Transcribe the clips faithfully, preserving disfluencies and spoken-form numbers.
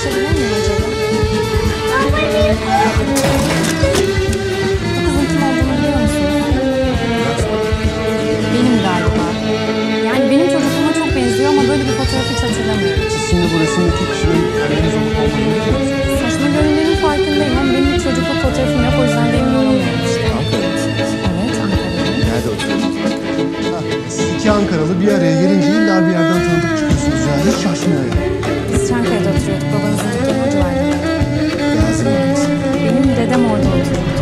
konuşabilir miyim acaba? Bu kızın kim olduğunu biliyor musun? Benim galiba. Yani benim çocukluğuma çok benziyor ama böyle bir fotoğrafı hiç hatırlamıyorum. Siz şimdi bu resimdeki kişinin anneniz olup olmadığını biliyor musunuz? Saçma göründüğünün farkındayım ama benim hiç çocukluk fotoğrafım yok, o yüzden de emin olamıyorum işte. Ankara'da mısınız? Evet, Ankara'dayım. Nerede oturuyorsunuz? Ha, siz iki Ankaralı bir araya gelince illa bir yerden tanıdık çıkıyorsunuz ya. Hiç şaşmıyor ya. Biz Çankaya'da oturuyorduk, babanızın dükkanı o civarda. Gazi Mahallesi. Benim dedem orada oturuyordu.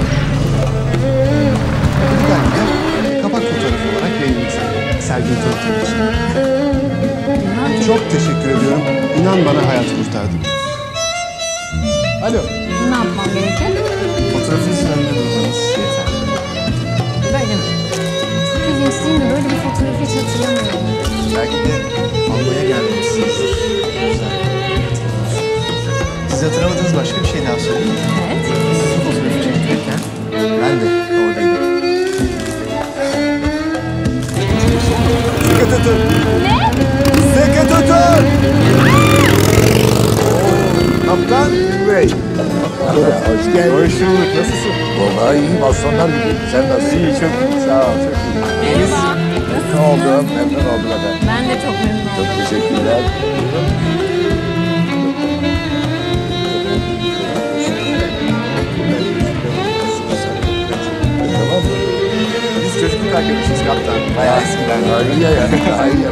Bir dakika, kapak fotoğrafı olarak yayınlayacağım. Serginin tanıtımı için. Bilmem ki. Çok teşekkür ediyorum. İnan bana hayat kurtardın. Alo. Ne yapmam gerekir? Fotoğrafınızın önünde durmanız yeterli. Böyle mi? Çok ilginç değil mi? Böyle bir fotoğrafı hiç hatırlamıyorum. Belki de almaya gelmemişsinizdir. Güzel. Siz hatırlamadığınız başka bir şey daha söyleyeyim. Evet. Siz bu fotoğrafı çektirirken ben de oradaydım. Sıkı tutun. Ne? Sıkı tutun. Kaptan Bey. Hoş geldin. Hoş bulduk. Nasılsın? Vallahi iyiyim. Aslanlar gibi. Sen nasılsın? İyi, çok iyi. Sağ ol, çok iyi. Merhaba. Ne oldu? Memnun oldum efendim. Ben de çok memnun Çok oldum. teşekkürler. Tamam mı? Biz çocukluk arkadaşız kaptan. Bayağı eskiden. Daha iyi ya. Daha iyi ya.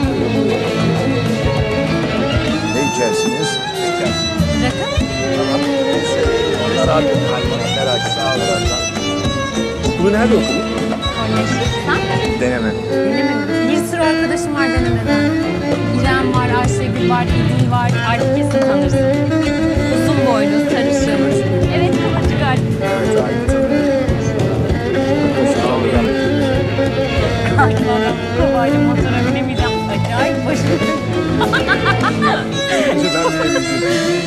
Ne içersiniz? Rakı? Tamam. Neyse. Onlar abi. Merak etme. Sağ olun. Okulu nerede okudun? Kolleji. Sen? Deneme. Denemedim. Bir sürü arkadaşım var denemeden. İrem var, Ayşegül var, İdil var. Artık kesin tanırsın. Uzun boylu, sarışın. Evet, kıvırcık artık. Evet, aynı. Sağ olun. Allah'ım, kolayla motora binemeyeceğim. Acayip başım. Önce ben de